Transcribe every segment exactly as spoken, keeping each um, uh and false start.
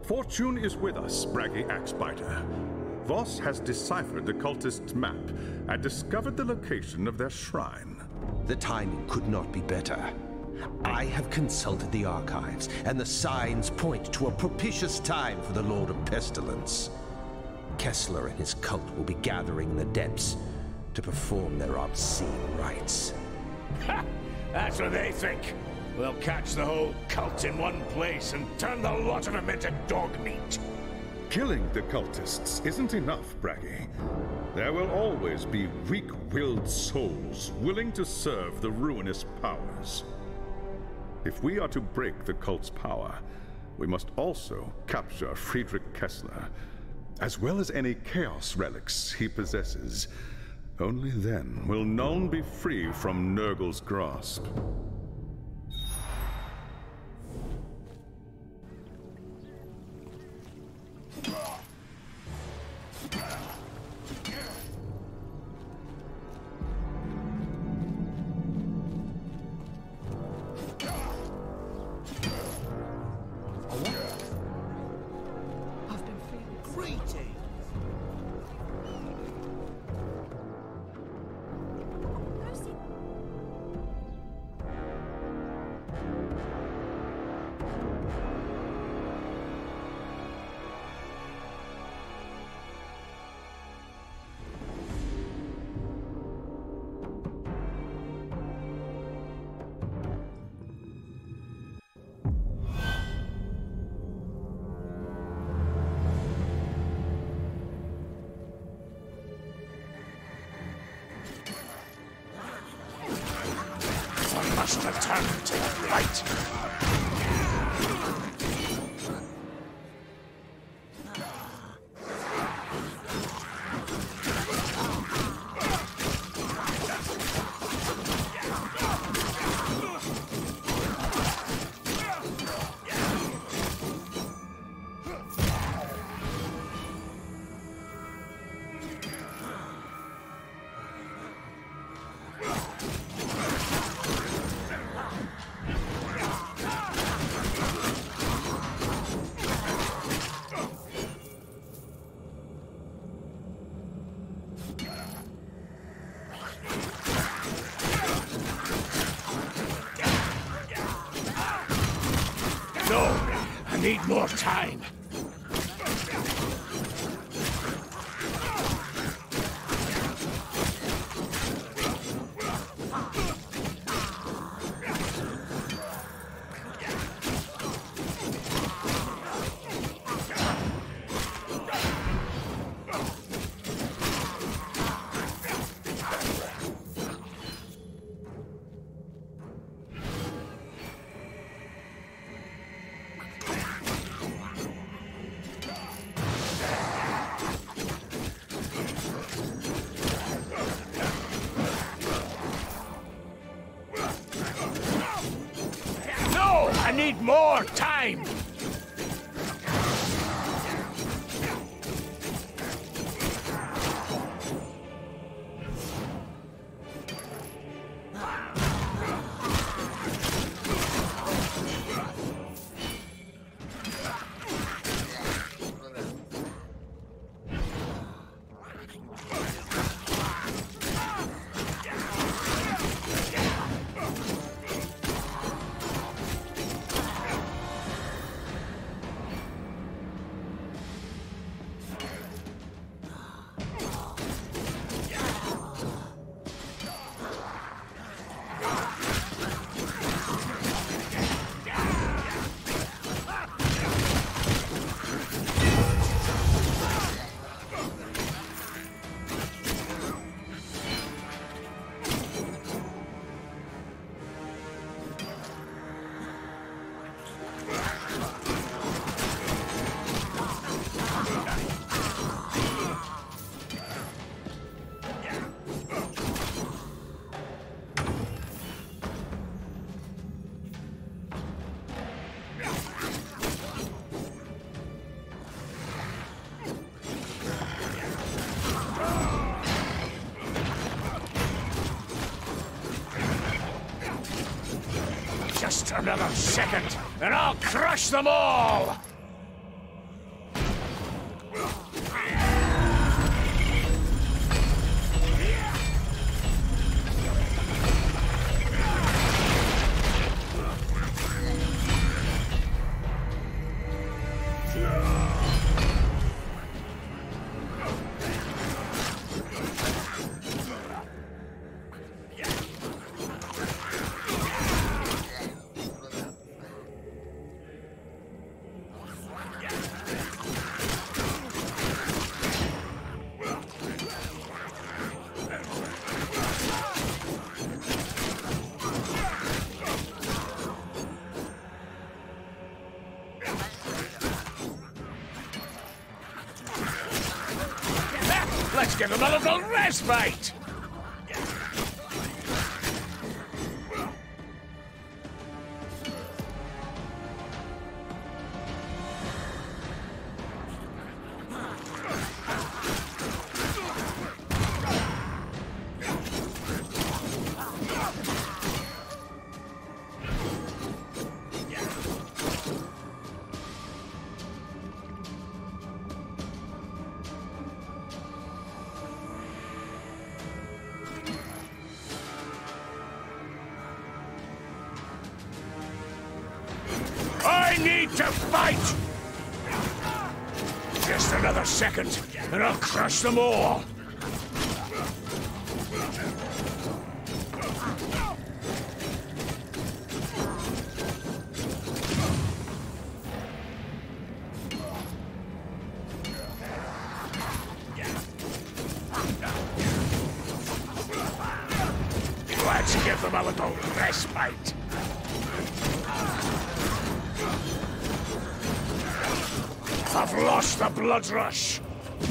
Fortune is with us, braggy Axebiter. Voss has deciphered the cultists' map and discovered the location of their shrine. The timing could not be better. I have consulted the archives, and the signs point to a propitious time for the Lord of Pestilence. Kessler and his cult will be gathering in the depths to perform their obscene rites. Ha! That's what they think. We'll catch the whole cult in one place and turn the lot of them into dog meat. Killing the cultists isn't enough, Braggy. There will always be weak-willed souls willing to serve the ruinous powers. If we are to break the cult's power, we must also capture Friedrich Kessler, as well as any chaos relics he possesses. Only then will Nuln be free from Nurgle's grasp. Must return to the light. Need more time. I need more time! Just another second, and I'll crush them all! Let's give him a little respite! I need to fight! Just another second, and I'll crush them all! Let's give them a little respite! I've lost the blood rush!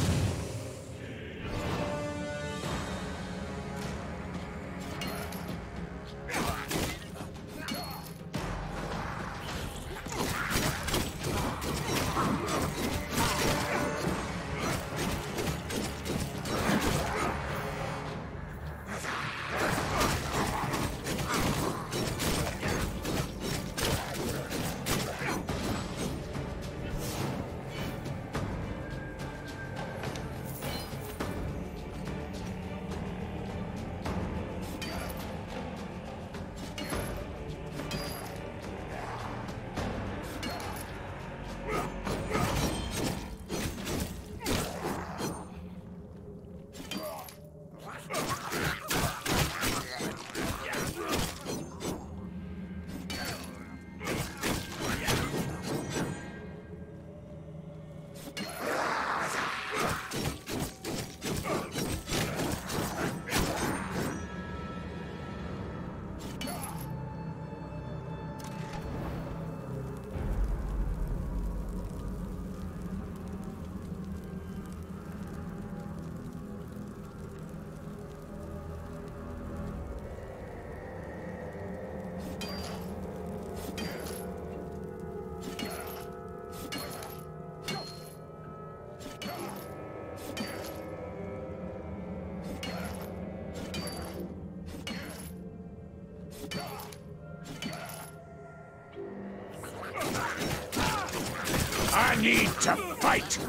I need to fight!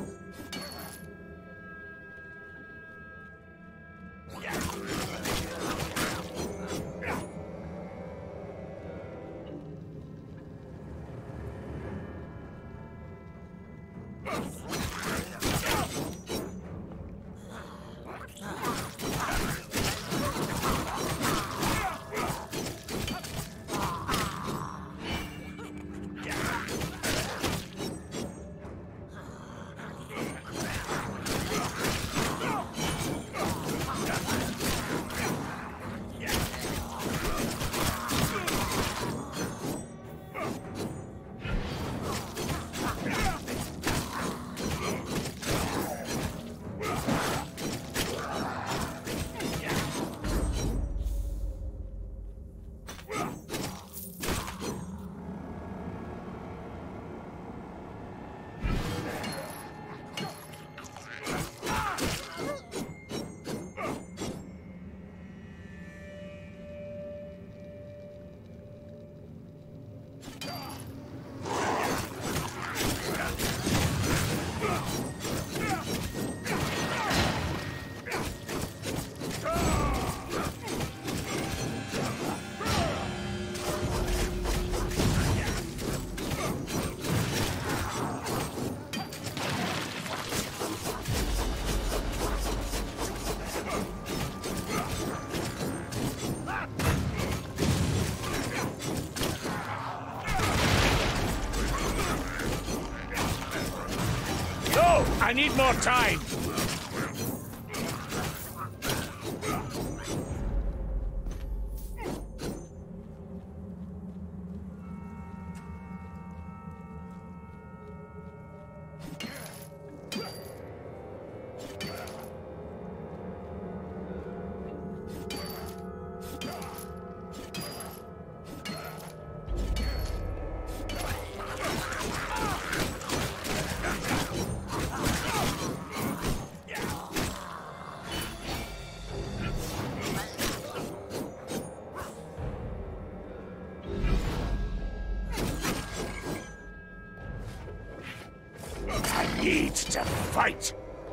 I need more time! to fight!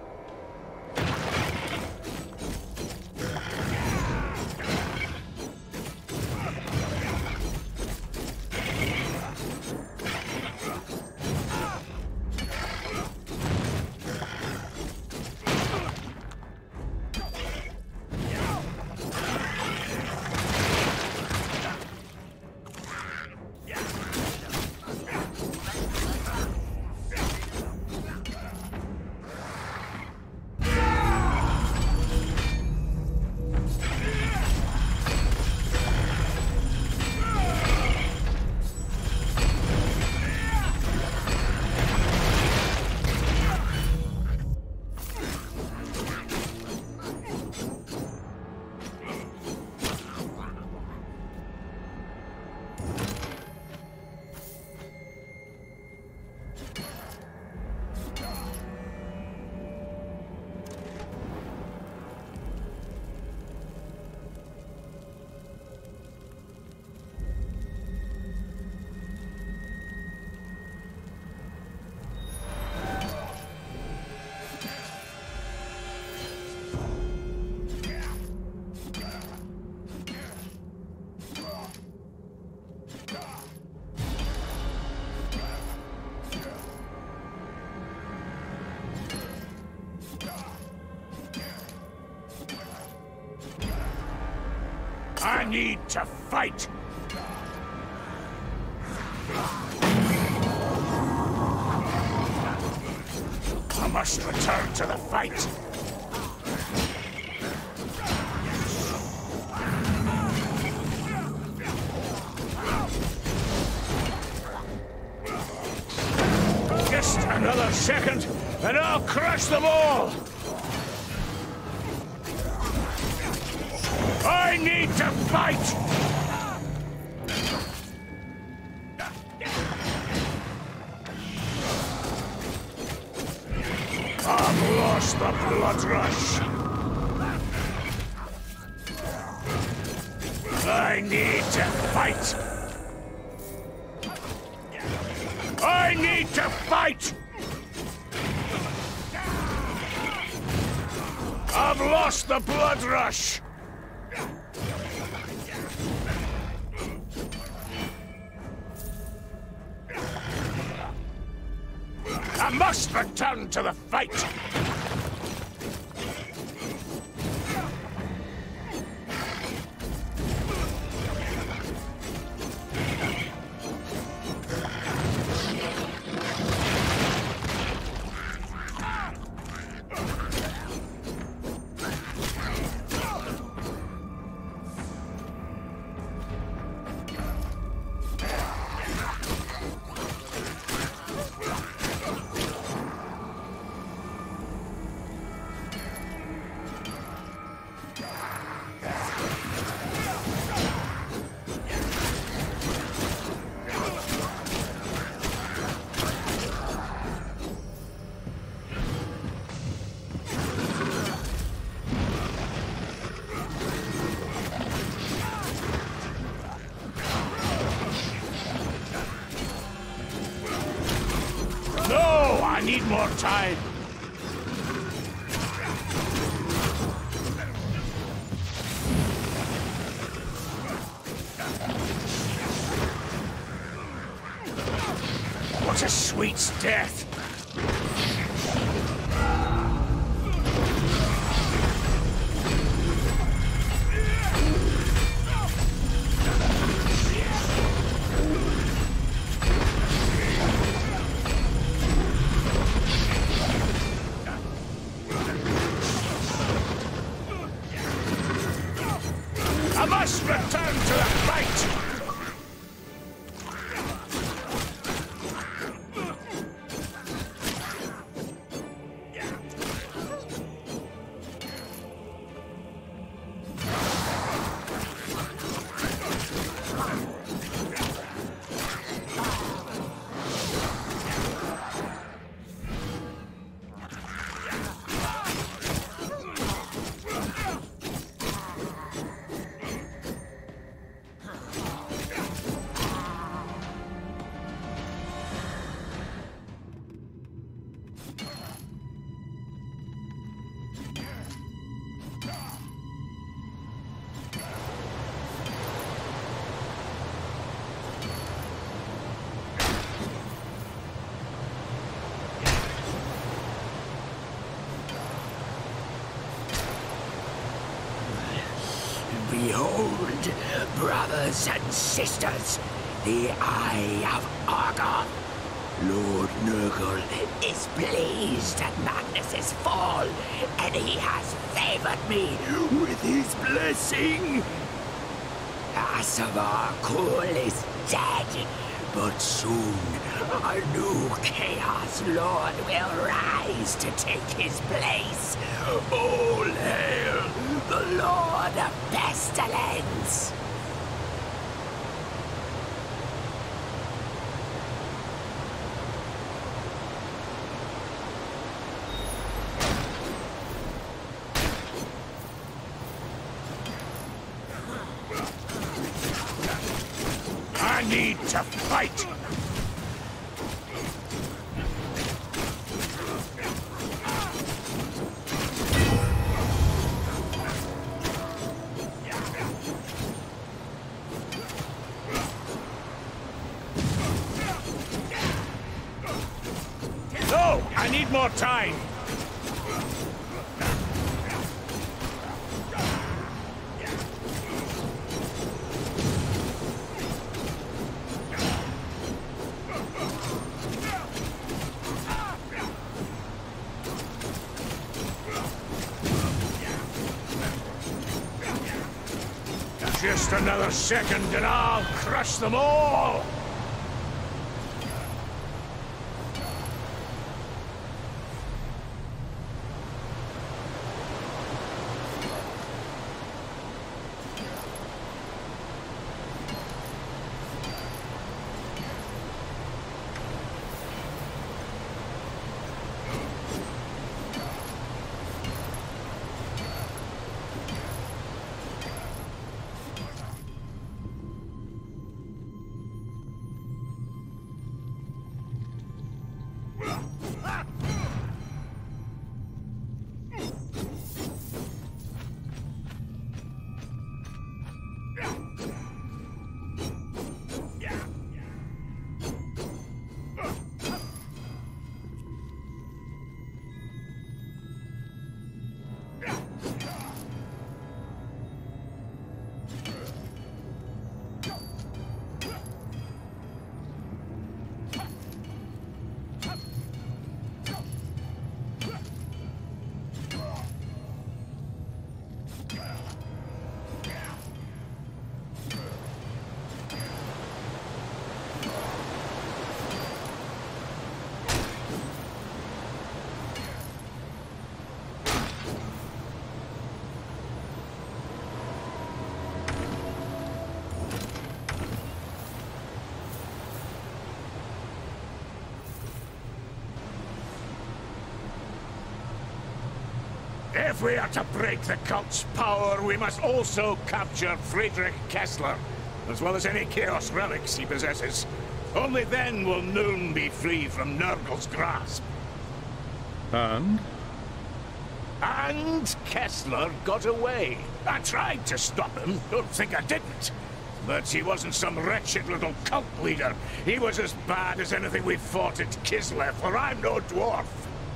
I need to fight! I must return to the fight! Just another second, and I'll crush them all! I need to fight! I've lost the blood rush! I need to fight! I need to fight! I've lost the blood rush! I must return to the fight! I need more time. What a sweet death. I must return to the fight! Behold, brothers and sisters, the Eye of Argoth. Lord Nurgle is pleased at Magnus's fall, and he has favored me with his blessing. Asavar Kul is dead, but soon our new Chaos Lord will rise to take his place. All hail the Lord of Pestilence! I need to fight! No! I need more time! Just another second and I'll crush them all! If we are to break the cult's power, we must also capture Friedrich Kessler, as well as any Chaos relics he possesses. Only then will Nuln be free from Nurgle's grasp. And? And Kessler got away. I tried to stop him, don't think I didn't. But he wasn't some wretched little cult leader. He was as bad as anything we've fought at Kislev, for I'm no dwarf.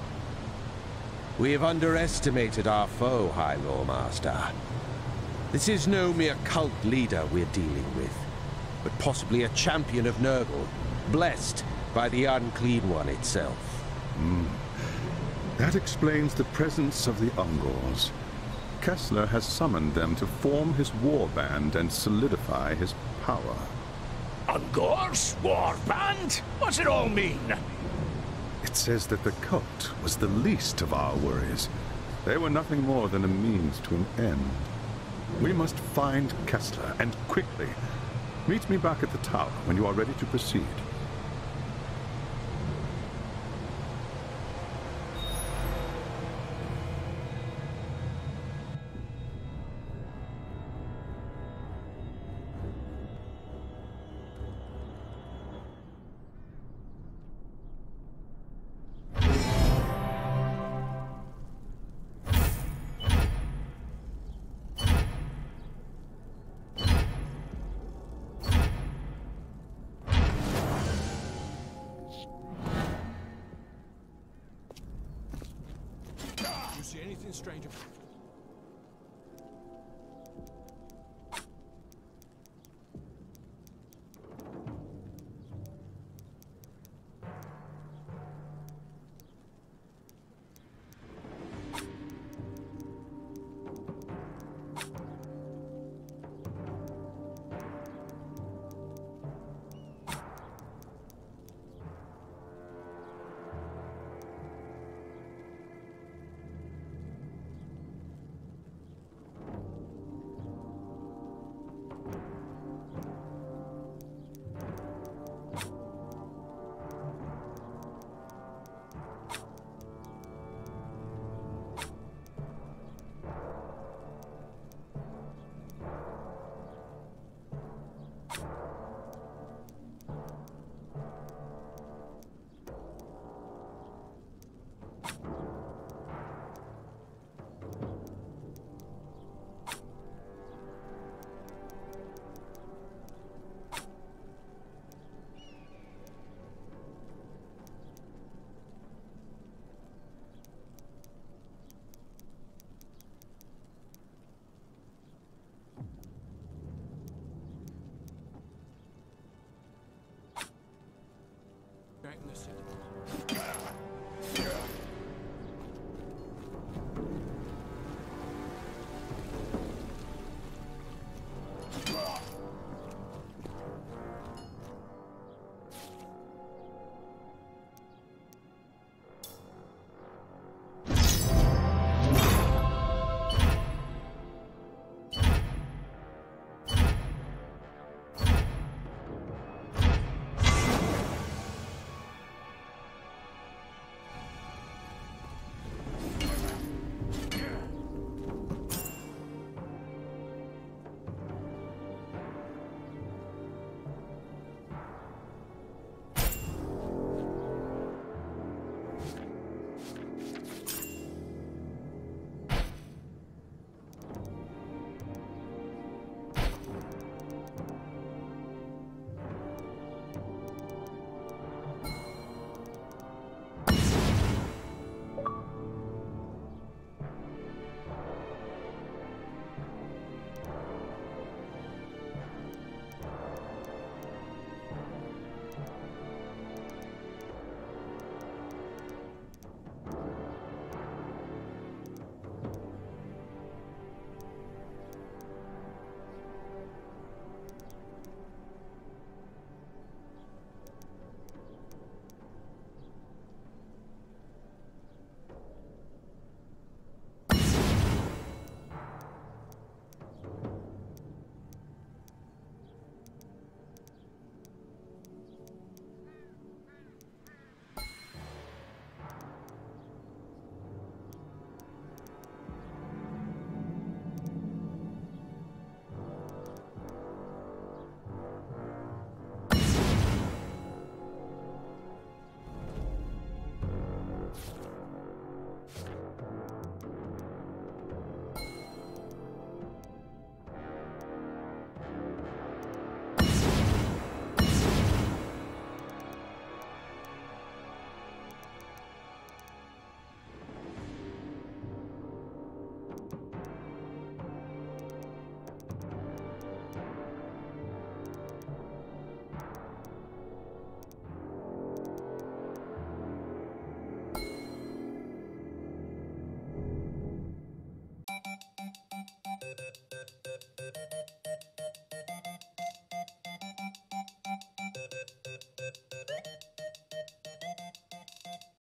We have underestimated our foe, High Lawmaster. This is no mere cult leader we're dealing with, but possibly a champion of Nurgle, blessed by the Unclean One itself. Hmm. That explains the presence of the Ungors. Kessler has summoned them to form his warband and solidify his power. Ungors? Warband? What's it all mean? It says that the cult was the least of our worries. They were nothing more than a means to an end. We must find Kessler, and quickly. Meet me back at the tower when you are ready to proceed. See anything strange about